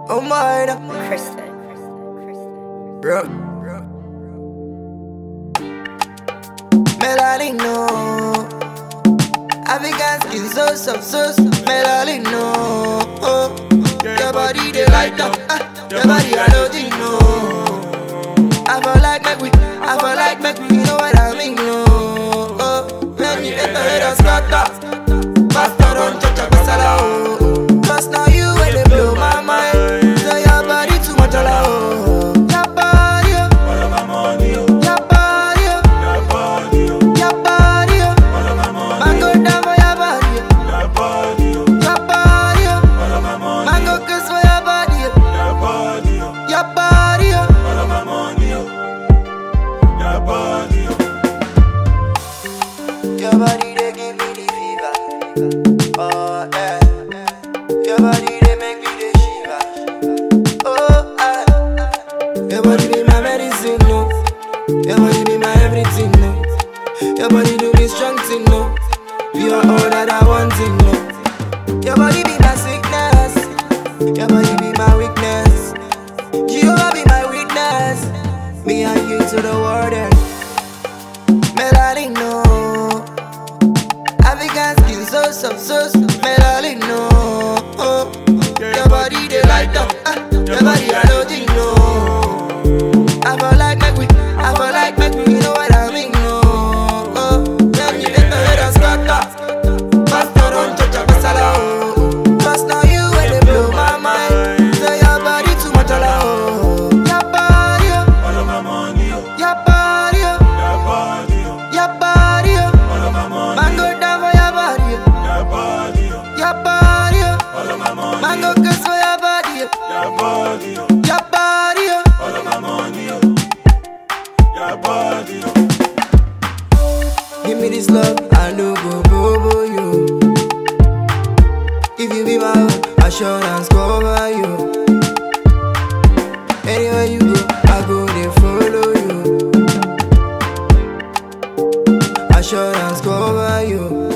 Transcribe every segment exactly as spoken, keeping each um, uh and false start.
Oh my God. Kristen. Bro. Melalino. African skin so soft, so soft. Melalino. Oh. Your body they light up. Ah. Your body I don't think no. I feel like make we, I feel like make we, you know what I mean no. Oh. Let me let the head scatter. Pastor on church a basala oh. Cause now you when they blow my mind. So your body too much ala oh. Your body oh. All of my money oh. Your body oh. Your body oh. Your body oh. All of my money Man go down for your body oh. Your body oh. Your body oh. All of my money Man go kiss for your body oh. Your body oh. Your body oh. All of my money oh. Your body oh. Your body they give me the fever. Oh yeah. Your body they make me the shiver. Oh ah. Your body be my medicine no. Your body be my everything no. Your body do me strong thing no. You are all that I want in no. Your body be my sickness. Your body be my weakness. Jehovah be my witness. Me and you to the world and Melalino. African skin so soft, so soft. Melalino. Oh. Your body they light up. Ah. Your body I don't think no. I feel like make we, I feel like make we, you know what I mean no. Oh. When you let the head scatter. Pastor on church a basala oh. Cause now you when they blow my mind. So your body too much ala oh. Your body oh. All of my money oh. Your body oh. Your body oh. Your body oh. All of my money Man go down for your body oh. Your body oh. Your body oh. All of my money Man go kiss for your body oh. Your body oh. Your body oh. All of my money oh. Your body oh. Give me this love, I no go bobo you. If you be my own, assurance cover you. Anywhere you go, I go there follow you. Assurance cover you.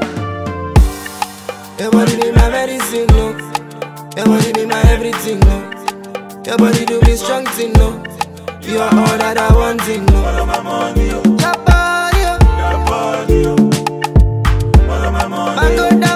Your body be my medicine no. Your body be my everything no. Your body do me strong thing no. You are all that I want in no. All of my money oh. Your body oh. Your body oh. All of my money Man go down